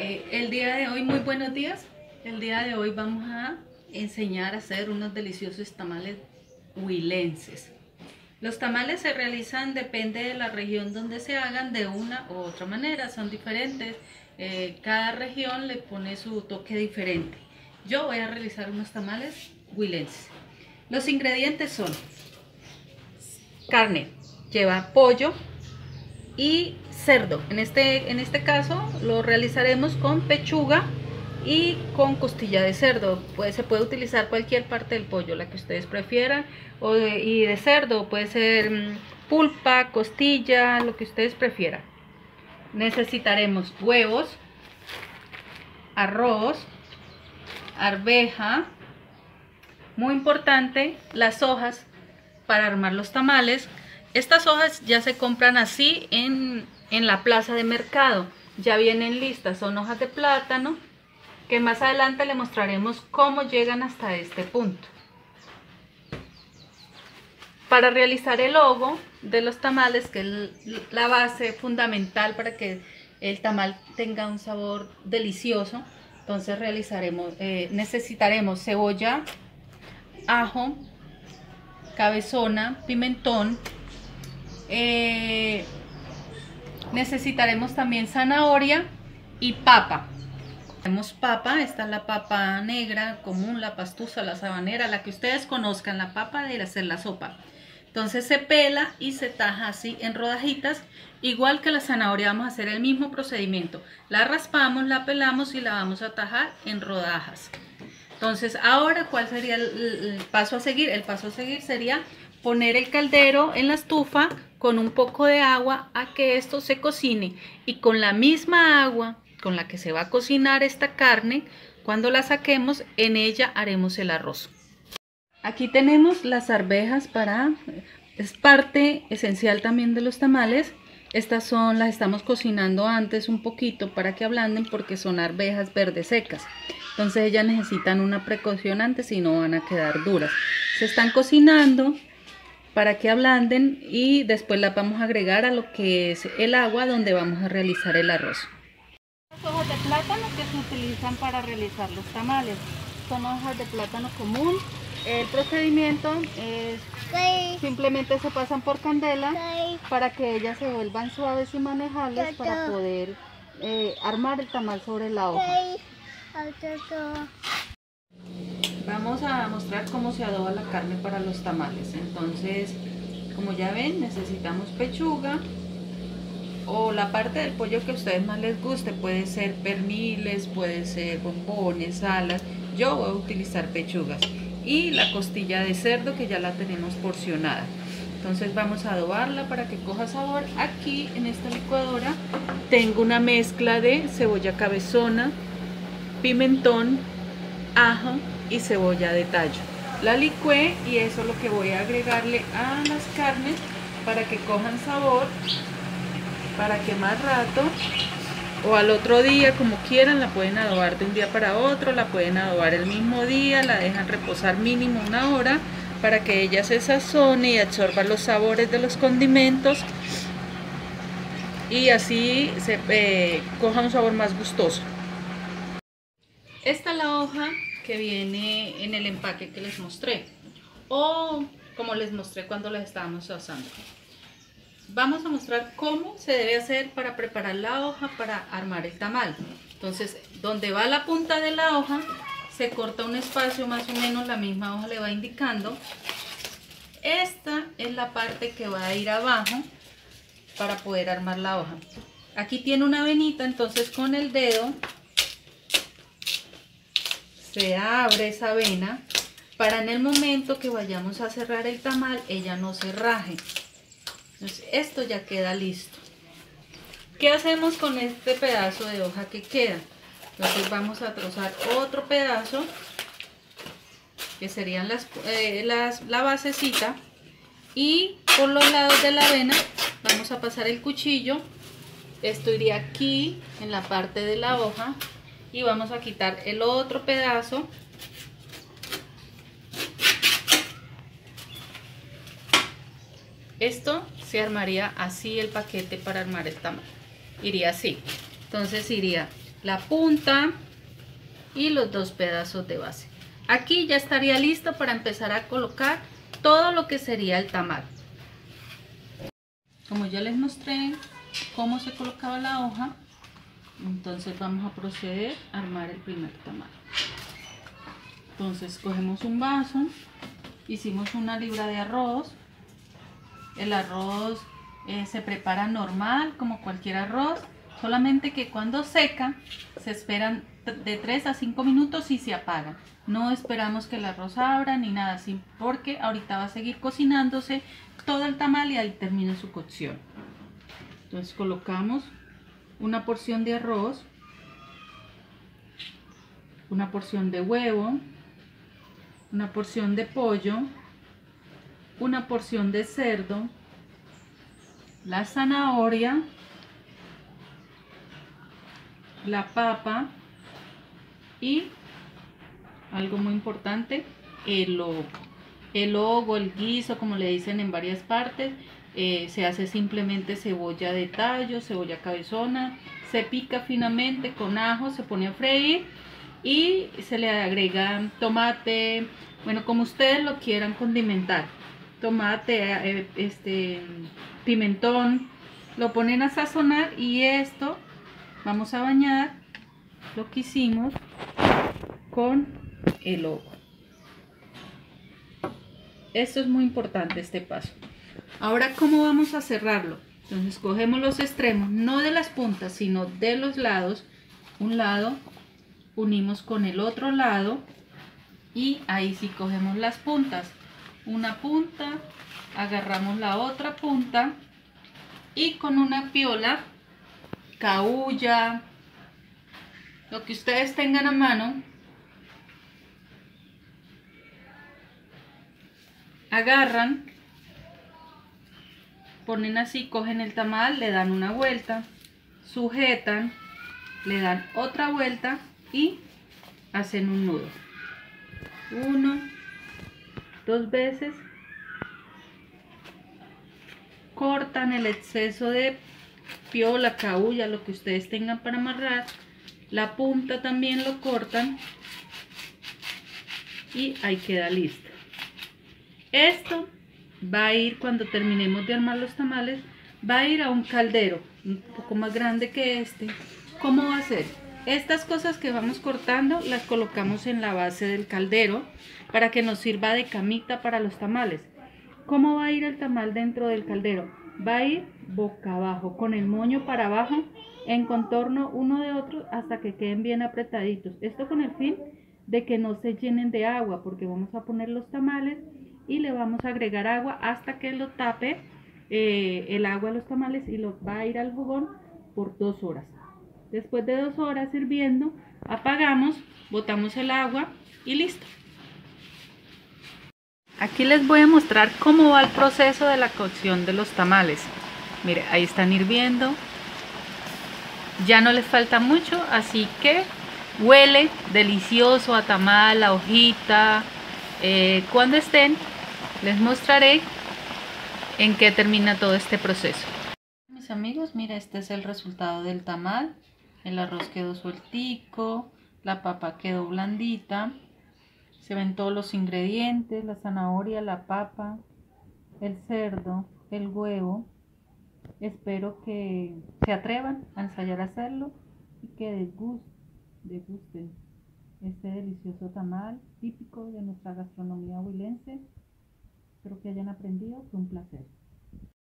El día de hoy, muy buenos días. El día de hoy vamos a enseñar a hacer unos deliciosos tamales huilenses. Los tamales se realizan, depende de la región donde se hagan, de una u otra manera, son diferentes. Cada región le pone su toque diferente. Yo voy a realizar unos tamales huilenses. Los ingredientes son carne, lleva pollo y cerdo. En este caso lo realizaremos con pechuga y con costilla de cerdo. Se puede utilizar cualquier parte del pollo, la que ustedes prefieran, y de cerdo puede ser pulpa, costilla, lo que ustedes prefieran. Necesitaremos huevos, arroz, arveja, muy importante, las hojas para armar los tamales. Estas hojas ya se compran así en la plaza de mercado, ya vienen listas, son hojas de plátano, que más adelante le mostraremos cómo llegan hasta este punto. Para realizar el logo de los tamales, que es la base fundamental para que el tamal tenga un sabor delicioso, entonces necesitaremos cebolla, ajo, cabezona, pimentón. Necesitaremos también zanahoria y papa. Tenemos papa, esta es la papa negra común, la pastusa, la sabanera, la que ustedes conozcan, la papa de hacer la sopa. Entonces se pela y se taja así en rodajitas, igual que la zanahoria. Vamos a hacer el mismo procedimiento, la raspamos, la pelamos y la vamos a tajar en rodajas. Entonces ahora, ¿cuál sería el paso a seguir? El paso a seguir sería poner el caldero en la estufa con un poco de agua a que esto se cocine, y con la misma agua con la que se va a cocinar esta carne, cuando la saquemos, en ella haremos el arroz. Aquí tenemos las arvejas es parte esencial también de los tamales. Estas las estamos cocinando antes un poquito para que ablanden, porque son arvejas verdes secas. Entonces ellas necesitan una precaución antes, si no van a quedar duras. Se están cocinando para que ablanden y después las vamos a agregar a lo que es el agua donde vamos a realizar el arroz. Las hojas de plátano que se utilizan para realizar los tamales son hojas de plátano común. El procedimiento es simplemente se pasan por candela para que ellas se vuelvan suaves y manejables para poder armar el tamal sobre la hoja. Vamos a mostrar cómo se adoba la carne para los tamales. Entonces, como ya ven, necesitamos pechuga o la parte del pollo que a ustedes más les guste. Puede ser perniles, puede ser bombones, alas. Yo voy a utilizar pechugas. Y la costilla de cerdo, que ya la tenemos porcionada. Entonces vamos a adobarla para que coja sabor. Aquí en esta licuadora tengo una mezcla de cebolla cabezona, pimentón, ajo y cebolla de tallo. La licué y eso es lo que voy a agregarle a las carnes para que cojan sabor, para que más rato o al otro día, como quieran, la pueden adobar de un día para otro, la pueden adobar el mismo día, la dejan reposar mínimo 1 hora para que ella se sazone y absorba los sabores de los condimentos y así se coja un sabor más gustoso. Esta es la hoja que viene en el empaque que les mostré, o como les mostré cuando las estábamos asando. Vamos a mostrar cómo se debe hacer para preparar la hoja para armar el tamal. Entonces, donde va la punta de la hoja, se corta un espacio, más o menos la misma hoja le va indicando. Esta es la parte que va a ir abajo para poder armar la hoja. Aquí tiene una venita, entonces con el dedo se abre esa vena para en el momento que vayamos a cerrar el tamal, ella no se raje. Entonces, esto ya queda listo. ¿Qué hacemos con este pedazo de hoja que queda? Entonces vamos a trozar otro pedazo, que serían la basecita, y por los lados de la avena vamos a pasar el cuchillo. Esto iría aquí en la parte de la hoja y vamos a quitar el otro pedazo. Esto se armaría así el paquete para armar el tamal. Iría así. Entonces iría la punta y los 2 pedazos de base. Aquí ya estaría listo para empezar a colocar todo lo que sería el tamal. Como ya les mostré cómo se colocaba la hoja, entonces vamos a proceder a armar el primer tamal. Entonces cogemos un vaso, hicimos 1 libra de arroz. El arroz se prepara normal como cualquier arroz, solamente que cuando seca se esperan de 3 a 5 minutos y se apaga. No esperamos que el arroz abra ni nada así, porque ahorita va a seguir cocinándose todo el tamal y ahí termina su cocción. Entonces colocamos una porción de arroz, una porción de huevo, una porción de pollo, una porción de cerdo, la zanahoria, la papa y algo muy importante, el logo. El logo, el guiso, como le dicen en varias partes, se hace simplemente cebolla de tallo, cebolla cabezona, se pica finamente con ajo, se pone a freír y se le agrega tomate, bueno, como ustedes lo quieran condimentar, tomate, pimentón, lo ponen a sazonar y esto vamos a bañar lo que hicimos con el logo. Esto es muy importante, este paso. Ahora, ¿cómo vamos a cerrarlo? Entonces cogemos los extremos, no de las puntas, sino de los lados. Un lado unimos con el otro lado y ahí sí cogemos las puntas. Una punta, agarramos la otra punta y con una piola, caulla, lo que ustedes tengan a mano, agarran, ponen así, cogen el tamal, le dan una vuelta, sujetan, le dan otra vuelta y hacen un nudo. 1, 2 veces, cortan el exceso de piola, caulla, lo que ustedes tengan para amarrar, la punta también lo cortan y ahí queda listo. Esto va a ir, cuando terminemos de armar los tamales, va a ir a un caldero un poco más grande que este. ¿Cómo va a ser? Estas cosas que vamos cortando las colocamos en la base del caldero para que nos sirva de camita para los tamales. ¿Cómo va a ir el tamal dentro del caldero? Va a ir boca abajo, con el moño para abajo, en contorno uno de otro hasta que queden bien apretaditos. Esto con el fin de que no se llenen de agua, porque vamos a poner los tamales y le vamos a agregar agua hasta que lo tape el agua a los tamales y lo va a ir al fogón por 2 horas. Después de 2 horas hirviendo, apagamos, botamos el agua y listo. Aquí les voy a mostrar cómo va el proceso de la cocción de los tamales. Mire, ahí están hirviendo. Ya no les falta mucho, así que huele delicioso a tamal, a hojita. Cuando estén, les mostraré en qué termina todo este proceso. Mis amigos, mira, este es el resultado del tamal. El arroz quedó sueltico, la papa quedó blandita. Se ven todos los ingredientes, la zanahoria, la papa, el cerdo, el huevo. Espero que se atrevan a ensayar a hacerlo y que degusten este delicioso tamal típico de nuestra gastronomía huilense. Espero que hayan aprendido, fue un placer.